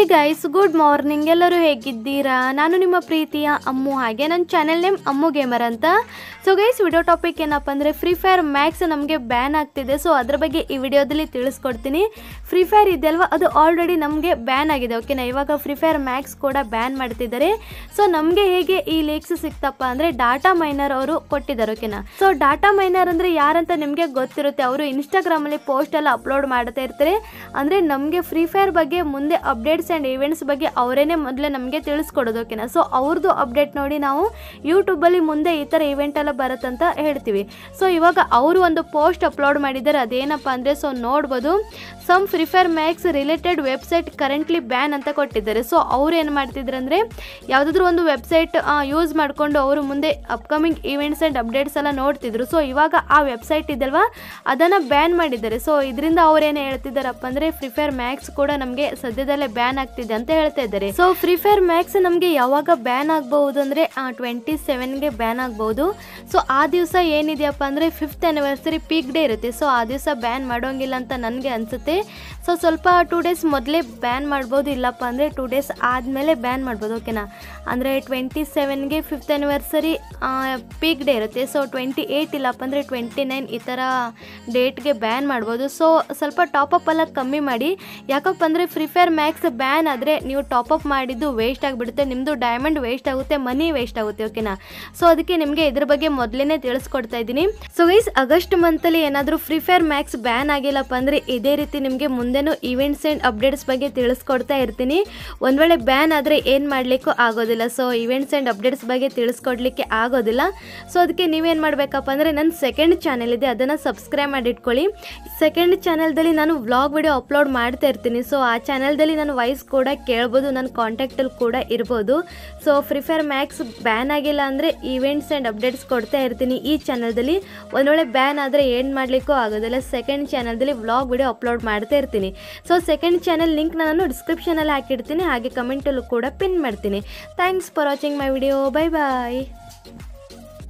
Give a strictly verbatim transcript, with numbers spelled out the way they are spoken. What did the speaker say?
Guys good morning, ಎಲ್ಲರೂ ಹೇಗಿದ್ದೀರಾ? ನಾನು ನಿಮ್ಮ ಪ್ರೀತಿಯ ಅಮ್ಮು, ಹಾಗೆ ನನ್ನ ಚಾನೆಲ್ ನೇಮ್ ಅಮ್ಮು ಗೇಮರ್ ಅಂತ. ಸೊ ಗೈಸ್, ವಿಡಿಯೋ ಟಾಪಿಕ್ ಏನಪ್ಪ ಅಂದರೆ ಫ್ರೀ ಫೈರ್ ಮ್ಯಾಕ್ಸ್ ನಮಗೆ ಬ್ಯಾನ್ ಆಗ್ತಿದೆ. ಸೊ ಅದ್ರ ಬಗ್ಗೆ ಈ ವಿಡಿಯೋದಲ್ಲಿ ತಿಳಿಸ್ಕೊಡ್ತೀನಿ. ಫ್ರೀ ಫೈರ್ ಇದೆಯಲ್ವ, ಅದು ಆಲ್ರೆಡಿ ನಮಗೆ ಬ್ಯಾನ್ ಆಗಿದೆ, ಓಕೆನಾ. ಇವಾಗ ಫ್ರೀ ಫೈರ್ ಮ್ಯಾಕ್ಸ್ ಕೂಡ ಬ್ಯಾನ್ ಮಾಡ್ತಿದ್ದಾರೆ. ಸೊ ನಮಗೆ ಹೇಗೆ ಈ ಲೇಕ್ಸ್ ಸಿಕ್ತಪ್ಪ ಅಂದರೆ ಡಾಟಾ ಮೈನರ್ ಅವರು ಕೊಟ್ಟಿದ್ದಾರೆ, ಓಕೆನಾ. ಸೊ ಡಾಟಾ ಮೈನರ್ ಅಂದರೆ ಯಾರಂತ ನಿಮಗೆ ಗೊತ್ತಿರುತ್ತೆ. ಅವರು ಇನ್ಸ್ಟಾಗ್ರಾಮಲ್ಲಿ ಪೋಸ್ಟ್ ಎಲ್ಲ ಅಪ್ಲೋಡ್ ಮಾಡ್ತಾ ಇರ್ತಾರೆ. ಅಂದರೆ ನಮಗೆ ಫ್ರೀ ಫೈರ್ ಬಗ್ಗೆ ಮುಂದೆ ಅಪ್ಡೇಟ್ಸ್ ಆ್ಯಂಡ್ ಈವೆಂಟ್ಸ್ ಬಗ್ಗೆ ಅವರೇನೆ ಮೊದಲೇ ನಮಗೆ ತಿಳಿಸ್ಕೊಡೋದು, ಓಕೆನಾ. ಸೊ ಅವ್ರದ್ದು ಅಪ್ಡೇಟ್ ನೋಡಿ ನಾವು ಯೂಟ್ಯೂಬಲ್ಲಿ ಮುಂದೆ ಈ ಥರ ಇವೆಂಟ್ ಎಲ್ಲ ಬರುತ್ತಂತ ಹೇಳ್ತೀವಿ. ಸೊ ಇವಾಗ ಅವರು ಒಂದು ಪೋಸ್ಟ್ ಅಪ್ಲೋಡ್ ಮಾಡಿದ್ದಾರೆ. ಅದೇನಪ್ಪ ಅಂದರೆ, ಸೊ ನೋಡ್ಬೋದು, some Free Fire Max related website currently ban ಅಂತ ಕೊಟ್ಟಿದ್ದಾರೆ. ಸೊ ಅವ್ರು ಏನು ಮಾಡ್ತಿದ್ರು ಅಂದರೆ, ಯಾವುದಾದ್ರೂ ಒಂದು ವೆಬ್ಸೈಟ್ ಯೂಸ್ ಮಾಡಿಕೊಂಡು ಅವರು ಮುಂದೆ ಅಪ್ಕಮಿಂಗ್ ಈವೆಂಟ್ಸ್ ಆ್ಯಂಡ್ ಅಪ್ಡೇಟ್ಸ್ ಎಲ್ಲ ನೋಡ್ತಿದ್ರು. ಸೊ ಇವಾಗ ಆ ವೆಬ್ಸೈಟ್ ಇದಲ್ವಾ, ಅದನ್ನು ಬ್ಯಾನ್ ಮಾಡಿದ್ದಾರೆ. ಸೊ ಇದರಿಂದ ಅವ್ರೇನು ಹೇಳ್ತಿದ್ದಾರಪ್ಪ ಅಂದರೆ, ಫ್ರೀ ಫೈರ್ ಮ್ಯಾಕ್ಸ್ ಕೂಡ ನಮಗೆ ಸದ್ಯದಲ್ಲೇ ಬ್ಯಾನ್ ಆಗ್ತಿದೆ ಅಂತ ಹೇಳ್ತಾ ಇದ್ದಾರೆ. ಸೊ ಫ್ರೀ ಫೈರ್ ಮ್ಯಾಕ್ಸ್ ನಮಗೆ ಯಾವಾಗ ಬ್ಯಾನ್ ಆಗಬಹುದು ಅಂದರೆ ಟ್ವೆಂಟಿ ಸೆವೆನ್ಗೆ ಬ್ಯಾನ್ ಆಗಬಹುದು. ಸೊ ಆ ದಿವಸ ಏನಿದೆಯಪ್ಪ ಅಂದರೆ ಫಿಫ್ತ್ ಆ್ಯನಿವರ್ಸರಿ ಪೀಕ್ ಡೇ ಇರುತ್ತೆ. ಸೊ ಆ ದಿವಸ ಬ್ಯಾನ್ ಮಾಡೋಂಗಿಲ್ಲ ಅಂತ ನನಗೆ ಅನಿಸುತ್ತೆ. ಸೊ ಸ್ವಲ್ಪ ಟೂ ಡೇಸ್ ಮೊದಲೇ ಬ್ಯಾನ್ ಮಾಡ್ಬೋದು, ಇಲ್ಲಪ್ಪ ಅಂದರೆ ಟೂ ಡೇಸ್ ಆದಮೇಲೆ ಬ್ಯಾನ್ ಮಾಡ್ಬೋದು, ಓಕೆನಾ. ಅಂದರೆ ಟ್ವೆಂಟಿ ಸೆವೆನ್ಗೆ ಫಿಫ್ತ್ ಆ್ಯನಿವರ್ಸರಿ ಪೀಕ್ ಡೇ ಇರುತ್ತೆ. ಸೊ ಟ್ವೆಂಟಿ ಏಯ್ಟ್ ಇಲ್ಲಪ್ಪ ಅಂದರೆ ಟ್ವೆಂಟಿ ನೈನ್ ಈ ಥರ ಡೇಟ್ಗೆ ಬ್ಯಾನ್ ಮಾಡ್ಬೋದು. ಸೊ ಸ್ವಲ್ಪ ಟಾಪಪ್ ಎಲ್ಲ ಕಮ್ಮಿ ಮಾಡಿ. ಯಾಕಪ್ಪ ಅಂದರೆ ಫ್ರೀ ಫೈರ್ ಮ್ಯಾಕ್ಸ್ ಬ್ಯಾನ್ ಆದರೆ ನೀವು ಟಾಪಪ್ ಮಾಡಿದ್ದು ವೇಸ್ಟ್ ಆಗಿಬಿಡುತ್ತೆ, ನಿಮ್ಮದು ಡೈಮಂಡ್ ವೇಸ್ಟ್ ಆಗುತ್ತೆ, ಮನಿ ವೇಸ್ಟ್ ಆಗುತ್ತೆ, ಓಕೆನಾ. ಸೊ ಅದಕ್ಕೆ ನಿಮಗೆ ಇದ್ರ ಬಗ್ಗೆ ಮೊದಲೇ ತಿಳಿಸ್ಕೊಡ್ತಾ ಇದ್ದೀನಿ. ಸೊ ಗೈಸ್, ಆಗಸ್ಟ್ ಮಂತಲ್ಲಿ ಏನಾದರೂ ಫ್ರೀ ಫೈರ್ ಮ್ಯಾಕ್ಸ್ ಬ್ಯಾನ್ ಆಗಿಲ್ಲಪ್ಪ ಅಂದರೆ ಇದೇ ರೀತಿ ನಿಮಗೆ ಮುಂದೆನೂ ಈವೆಂಟ್ಸ್ ಆ್ಯಂಡ್ ಅಪ್ಡೇಟ್ಸ್ ಬಗ್ಗೆ ತಿಳಿಸ್ಕೊಡ್ತಾ ಇರ್ತೀನಿ. ಒಂದು ವೇಳೆ ಬ್ಯಾನ್ ಆದರೆ ಏನು ಮಾಡಲಿಕ್ಕೂ ಆಗೋದಿಲ್ಲ. ಸೊ ಈವೆಂಟ್ಸ್ ಆ್ಯಂಡ್ ಅಪ್ಡೇಟ್ಸ್ ಬಗ್ಗೆ ತಿಳಿಸ್ಕೊಡ್ಲಿಕ್ಕೆ ಆಗೋದಿಲ್ಲ. ಸೊ ಅದಕ್ಕೆ ನೀವೇನು ಮಾಡಬೇಕಪ್ಪ ಅಂದರೆ, ನನ್ನ ಸೆಕೆಂಡ್ ಚಾನೆಲ್ ಇದೆ, ಅದನ್ನು ಸಬ್ಸ್ಕ್ರೈಬ್ ಮಾಡಿ ಇಟ್ಕೊಳ್ಳಿ. ಸೆಕೆಂಡ್ ಚಾನೆಲ್ದಲ್ಲಿ ನಾನು ವ್ಲಾಗ್ ವಿಡಿಯೋ ಅಪ್ಲೋಡ್ ಮಾಡ್ತಾ ಇರ್ತೀನಿ. ಸೊ ಆ ಚಾನೆಲ್ದಲ್ಲಿ ನಾನು ವಾಯ್ಸ್ ಕೂಡ ಕೇಳ್ಬೋದು, ನನ್ನ ಕಾಂಟ್ಯಾಕ್ಟಲ್ಲಿ ಕೂಡ ಇರ್ಬೋದು. So Free Fire Max ban ಆಗಿಲ್ಲ ಅಂದರೆ ಈವೆಂಟ್ಸ್ ಆ್ಯಂಡ್ ಅಪ್ಡೇಟ್ಸ್ ಕೊಡ್ತಾ ಇರ್ತೀನಿ ಈ ಚಾನಲ್ದಲ್ಲಿ. ಒಂದು ವೇಳೆ ಬ್ಯಾನ್ ಆದರೆ ಏನು ಮಾಡಲಿಕ್ಕೂ ಆಗೋದಿಲ್ಲ, ಸೆಕೆಂಡ್ ಚಾನಲ್ದಲ್ಲಿ ವ್ಲಾಗ್ ವಿಡಿಯೋ ಅಪ್ಲೋಡ್ ಮಾಡ್ತಾ ಇರ್ತೀನಿ. ಸೊ ಸೆಕೆಂಡ್ ಚಾನಲ್ ಲಿಂಕ್ ನಾನು ಡಿಸ್ಕ್ರಿಪ್ಷನಲ್ಲಿ ಹಾಕಿರ್ತೀನಿ, ಹಾಗೆ ಕಮೆಂಟಲ್ಲೂ ಕೂಡ ಪಿನ್ ಮಾಡ್ತೀನಿ. Thanks for watching my video. Bye bye.